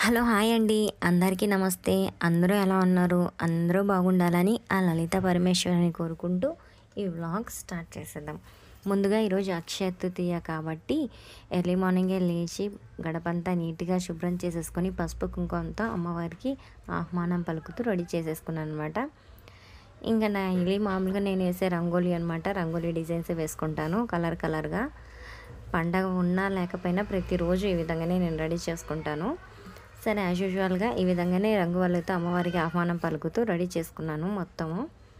Hello hi అండి. అందరికీ నమస్తే. అందరూ ఎలా ఉన్నారు? అందరూ బాగుండాలని ఆ లలిత పరమేశ్వరిని కోరుకుంటూ ఈ వ్లాగ్ స్టార్ట్ చేసేద్దాం. ముందుగా ఈరోజు అక్షయ తృతీయ కాబట్టి ఎర్లీ మార్నింగే లేచి గడపంతా నీట్గా శుభ్రం చేసేసుకొని పసుపు కుంకుమతో అమ్మవారికి ఆహ్వానం పలుకుతూ రెడీ చేసేసుకున్నాను అనమాట. ఇంకా నా ఇల్లు మామూలుగా నేను వేసే రంగోలీ అనమాట. రంగోలీ డిజైన్స్ వేసుకుంటాను కలర్గా. పండగ ఉన్నా లేకపోయినా ప్రతిరోజు ఈ విధంగానే నేను రెడీ చేసుకుంటాను. సరే, యాజ్ యూజువల్గా ఈ విధంగానే రంగు వాళ్ళతో అమ్మవారికి ఆహ్వానం పలుకుతూ రెడీ చేసుకున్నాను మొత్తము.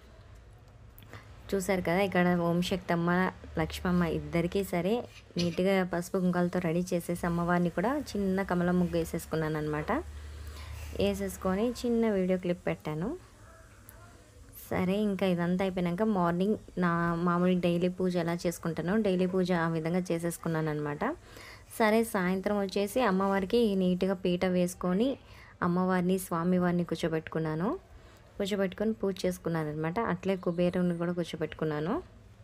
చూసారు కదా, ఇక్కడ ఓం శక్తమ్మ లక్ష్మమ్మ ఇద్దరికీ సరే నీట్గా పసుపు కుంకాలతో రెడీ చేసేసి అమ్మవారిని కూడా చిన్న కమల ముగ్గు వేసేసుకున్నాను అనమాట. వేసేసుకొని చిన్న వీడియో క్లిప్ పెట్టాను. సరే, ఇంకా ఇదంతా అయిపోయాక మార్నింగ్ నా మామూలు డైలీ పూజ ఎలా చేసుకుంటానో డైలీ పూజ ఆ విధంగా చేసేసుకున్నాను అనమాట. సరే, సాయంత్రం వచ్చేసి అమ్మవారికి నీట్గా పీట వేసుకొని అమ్మవారిని స్వామివారిని కూర్చోబెట్టుకొని పూజ చేసుకున్నాను అనమాట. అట్లే కుబేరుని కూడా కూర్చోబెట్టుకున్నాను.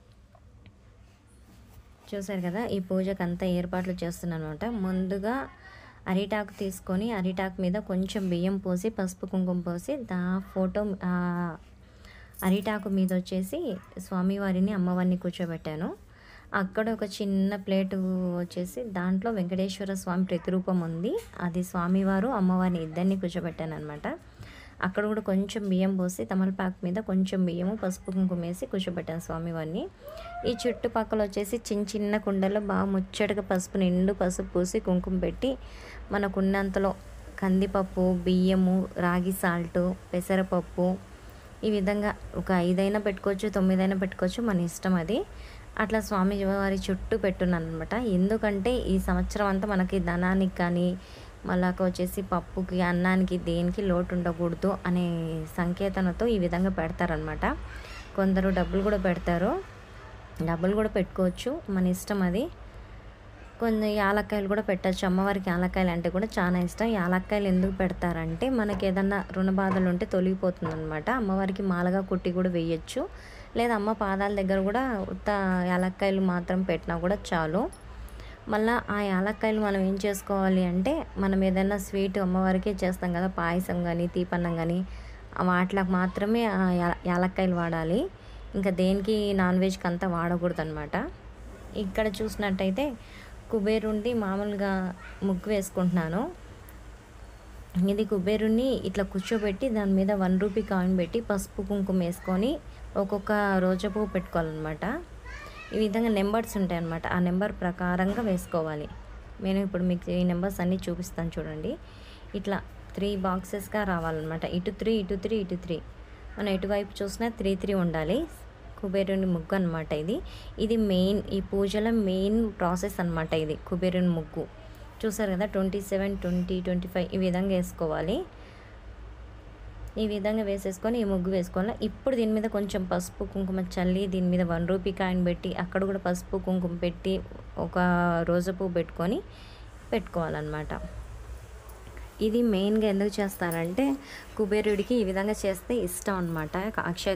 చూసారు కదా, ఈ పూజకు అంతా ఏర్పాట్లు చేస్తున్నాను అనమాట. ముందుగా అరిటాకు తీసుకొని అరిటాకు మీద కొంచెం బియ్యం పోసి పసుపు కుంకుమ పోసి ఫోటో అరిటాకు మీద వచ్చేసి స్వామివారిని అమ్మవారిని కూర్చోబెట్టాను. అక్కడ ఒక చిన్న ప్లేటు వచ్చేసి దాంట్లో వెంకటేశ్వర స్వామి ప్రతిరూపం ఉంది. అది స్వామివారు అమ్మవారిని ఇద్దరిని కూర్చోబెట్టాను అనమాట. అక్కడ కూడా కొంచెం బియ్యం పోసి తమలపాకు మీద కొంచెం బియ్యము పసుపు కుంకుమ వేసి కూర్చోబెట్టాను స్వామివారిని. ఈ చుట్టుపక్కల వచ్చేసి చిన్న కుండలో బాగా ముచ్చటగా నిండు పసుపు పూసి కుంకుమ పెట్టి మనకున్నంతలో కందిపప్పు, బియ్యము, రాగి సాల్టు, పెసరపప్పు ఈ విధంగా ఒక 5 అయినా పెట్టుకోవచ్చు, 9 అయినా పెట్టుకోవచ్చు, మన ఇష్టం అది. అట్లా స్వామి వారి చుట్టూ పెట్టున్నాను అనమాట. ఎందుకంటే ఈ సంవత్సరం అంతా మనకి ధనానికి కానీ మళ్ళాక వచ్చేసి పప్పుకి, అన్నానికి, దేనికి లోటు ఉండకూడదు అనే సంకేతనతో ఈ విధంగా పెడతారనమాట. కొందరు డబ్బులు కూడా పెడతారు, డబ్బులు కూడా పెట్టుకోవచ్చు, మన ఇష్టం అది. కొన్ని యాలక్కాయలు కూడా పెట్టచ్చు. అమ్మవారికి యాలక్కాయలు అంటే కూడా చాలా ఇష్టం. యాలక్కాయలు ఎందుకు పెడతారంటే మనకి ఏదన్నా రుణ బాధలు ఉంటే తొలగిపోతుంది అనమాట. అమ్మవారికి మాలగా కుట్టి కూడా వేయచ్చు, లేదా అమ్మ పాదాల దగ్గర కూడా ఉత్త యాలక్కాయలు మాత్రం పెట్టినా కూడా చాలు. మళ్ళీ ఆ యాలక్కాయలు మనం ఏం చేసుకోవాలి అంటే మనం ఏదైనా స్వీట్ అమ్మవారికే చేస్తాం కదా, పాయసం కానీ తీపన్నం కానీ వాటికి మాత్రమే ఆ యాలక్కాయలు వాడాలి. ఇంకా దేనికి నాన్ వెజ్కి అంతా వాడకూడదు అనమాట. ఇక్కడ చూసినట్టయితే కుబేరుండి మామూలుగా ముగ్గు వేసుకుంటున్నాను. ఇది కుబేరుని ఇట్లా కూర్చోబెట్టి దాని మీద 1 రూపీ కాయిన్ పెట్టి పసుపు కుంకుమ వేసుకొని ఒక్కొక్క రోజు పువ్వు పెట్టుకోవాలన్నమాట. ఈ విధంగా నెంబర్స్ ఉంటాయి అన్నమాట. ఆ నెంబర్ ప్రకారంగా వేసుకోవాలి. నేను ఇప్పుడు మీకు ఈ నెంబర్స్ అన్నీ చూపిస్తాను చూడండి. ఇట్లా 3 బాక్సెస్గా రావాలన్నమాట. ఇటు 3 ఇటు 3 ఇటు 3, మనం ఎటువైపు చూసినా 3 3 ఉండాలి. కుబేరుని ముగ్గు అనమాట ఇది మెయిన్, ఈ పూజల మెయిన్ ప్రాసెస్ అనమాట ఇది కుబేరుని ముగ్గు. చూసారు కదా, 27, 20, 25 ఈ విధంగా వేసుకోవాలి. ఈ విధంగా వేసేసుకొని ఈ ముగ్గు వేసుకోవాలి. ఇప్పుడు దీని మీద కొంచెం పసుపు కుంకుమ చల్లి దీని మీద 1 రూపీ కాయిన్ పెట్టి అక్కడ కూడా పసుపు కుంకుమ పెట్టి ఒక రోజు పువ్వు పెట్టుకోవాలన్నమాట. ఇది మెయిన్గా ఎందుకు చేస్తారంటే కుబేరుడికి ఈ విధంగా చేస్తే ఇష్టం అనమాట. అక్షయ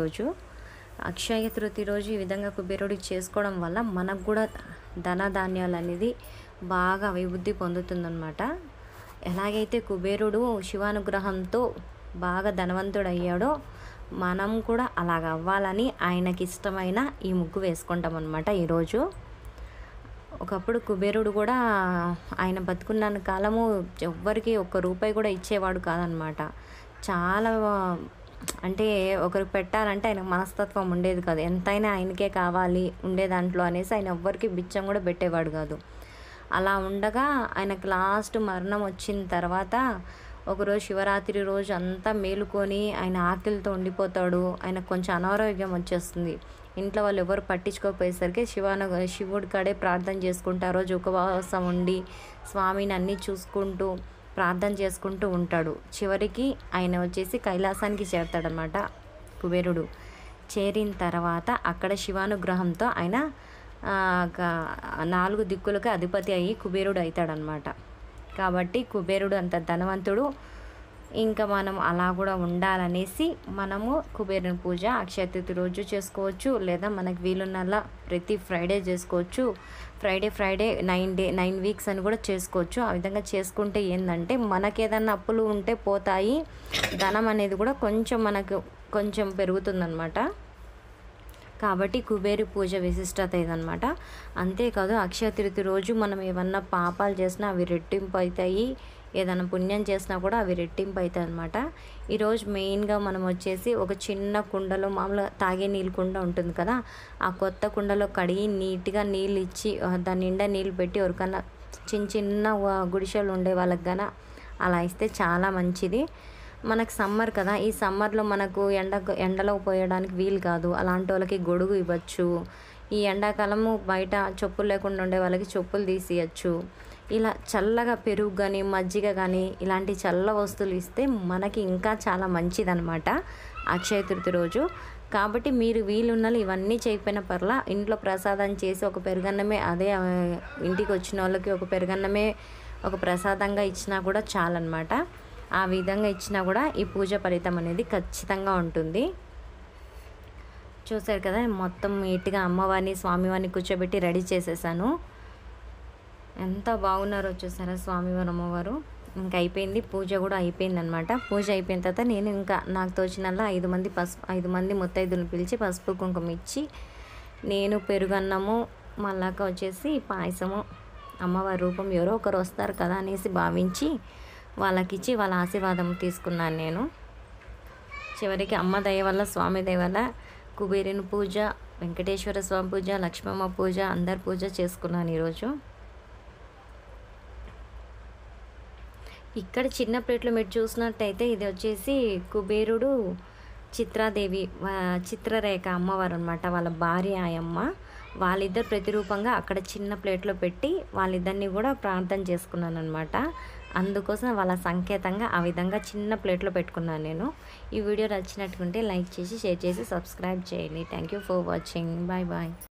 తృతీయ రోజు ఈ విధంగా కుబేరుడికి చేసుకోవడం వల్ల మనకు కూడా ధనధాన్యాలు అనేది బాగా అభివృద్ధి పొందుతుందన్నమాట. ఎలాగైతే కుబేరుడు శివానుగ్రహంతో బాగా ధనవంతుడు అయ్యాడో మనం కూడా అలాగ అవ్వాలని ఆయనకి ఇష్టమైన ఈ ముగ్గు వేసుకుంటాం అన్నమాట ఈరోజు. ఒకప్పుడు కుబేరుడు కూడా ఆయన బతుకున్న కాలము ఎవ్వరికి 1 రూపాయి కూడా ఇచ్చేవాడు కాదనమాట. చాలా అంటే ఒకరికి పెట్టాలంటే ఆయనకు మనస్తత్వం ఉండేది కాదు. ఎంతైనా ఆయనకే కావాలి ఉండే దాంట్లో అనేసి ఆయన ఎవ్వరికి బిచ్చం కూడా పెట్టేవాడు కాదు. అలా ఉండగా ఆయనకు లాస్ట్ మరణం వచ్చిన తర్వాత ఒకరోజు శివరాత్రి రోజు అంతా మేలుకొని ఆయన ఆకలితో ఉండిపోతాడు. ఆయనకు కొంచెం అనారోగ్యం వచ్చేస్తుంది. ఇంట్లో వాళ్ళు ఎవరు పట్టించుకోకపోయేసరికి శివుడి కాడే ప్రార్థన చేసుకుంటూ ఆ రోజు ఉపవాసం ఉండి స్వామిని అన్నీ చూసుకుంటూ ప్రార్థన చేసుకుంటూ ఉంటాడు. చివరికి ఆయన వచ్చేసి కైలాసానికి చేరతాడనమాట కుబేరుడు. చేరిన తర్వాత అక్కడ శివానుగ్రహంతో ఆయన 4 దిక్కులకు అధిపతి అయ్యి కుబేరుడు అవుతాడనమాట. కాబట్టి కుబేరుడు అంత ధనవంతుడు. ఇంకా మనం అలా కూడా ఉండాలనేసి మనము కుబేరుని పూజ అక్షయ తృతీయ రోజు చేసుకోవచ్చు, లేదా మనకు వీలున్నలా ప్రతి ఫ్రైడే చేసుకోవచ్చు. ఫ్రైడే 9 వీక్స్ అని కూడా చేసుకోవచ్చు. ఆ విధంగా చేసుకుంటే ఏంటంటే మనకి ఏదన్నా అప్పులు ఉంటే పోతాయి, ధనం అనేది కూడా కొంచెం పెరుగుతుందన్నమాట. కాబట్టి కుబేరు పూజ విశిష్టత ఇదనమాట. అంతేకాదు అక్షయ తృతీయ రోజు మనం ఏమన్నా పాపాలు చేసినా అవి రెట్టింపు అవుతాయి, ఏదైనా పుణ్యం చేసినా కూడా అవి రెట్టింపు అవుతాయి అనమాట. ఈరోజు మెయిన్గా మనం వచ్చేసి ఒక చిన్న కుండలో, మామూలుగా తాగే నీళ్ళు కుండ ఉంటుంది కదా, ఆ కొత్త కుండలో కడిగి నీట్గా నీళ్ళు ఇచ్చి దాని నిండా నీళ్ళు పెట్టి ఎవరికన్నా చిన్న గుడిసెలు ఉండే వాళ్ళకి గాన అలా ఇస్తే చాలా మంచిది. మనకు సమ్మర్ కదా, ఈ సమ్మర్లో మనకు ఎండలో పోయడానికి వీలు కాదు, అలాంటి వాళ్ళకి గొడుగు ఇవ్వచ్చు. ఈ ఎండాకాలము బయట చెప్పులు లేకుండా ఉండే వాళ్ళకి చెప్పులు తీసియచ్చు. ఇలా చల్లగా పెరుగు కానీ మజ్జిగ కానీ ఇలాంటి చల్ల వస్తువులు ఇస్తే మనకి ఇంకా చాలా మంచిదన్నమాట అక్షయ తృతీయ రోజు. కాబట్టి మీరు వీలున్నలు ఇవన్నీ చేయకపోయిన పర్లా, ఇంట్లో ప్రసాదం చేసి ఒక పెరుగన్నమే, అదే ఇంటికి వచ్చిన వాళ్ళకి ఒక పెరుగన్నమే ఒక ప్రసాదంగా ఇచ్చినా కూడా చాలన్నమాట. ఆ విధంగా ఇచ్చినా కూడా ఈ పూజ ఫలితం అనేది ఖచ్చితంగా ఉంటుంది. చూసారు కదా, మొత్తం నీట్గా అమ్మవారిని స్వామివారిని కూర్చోబెట్టి రెడీ చేసేసాను. ఎంత బాగున్నారో చూసారా స్వామివారు అమ్మవారు. ఇంకా అయిపోయింది, పూజ కూడా అయిపోయింది అనమాట. పూజ అయిపోయిన తర్వాత నేను ఇంకా నాకు తోచినల్లా 5 మంది ముత్తైదులను పిలిచి పసుపు కుంకుమ ఇచ్చి, నేను పెరుగన్నము మళ్ళాక వచ్చేసి పాయసము, అమ్మవారి రూపం ఎవరో ఒకరు వస్తారు కదా అనేసి భావించి వాళ్ళకిచ్చి వాళ్ళ ఆశీర్వాదం తీసుకున్నాను నేను. చివరికి అమ్మ దయ వల్ల, స్వామి దయ వల్ల కుబేరుని పూజ, వెంకటేశ్వర స్వామి పూజ, లక్ష్మమ్మ పూజ, అందరి పూజ చేసుకున్నాను ఈరోజు. ఇక్కడ చిన్న ప్లేట్లో మీరు చూసినట్టయితే ఇది వచ్చేసి కుబేరుడు, చిత్రాదేవి, చిత్రరేఖ అమ్మవారు అనమాట, వాళ్ళ భార్య ఆయమ్మ. వాళ్ళిద్దరు ప్రతిరూపంగా అక్కడ చిన్న ప్లేట్లో పెట్టి వాళ్ళిద్దరిని కూడా ప్రార్థన చేసుకున్నాను అనమాట. అందుకోసం వాళ్ళ సంకేతంగా ఆ విధంగా చిన్న ప్లేట్లో పెట్టుకున్నాను నేను. ఈ వీడియో నచ్చినట్టుకుంటే లైక్ చేసి, షేర్ చేసి, సబ్స్క్రైబ్ చేయండి. Thank you for watching. Bye bye.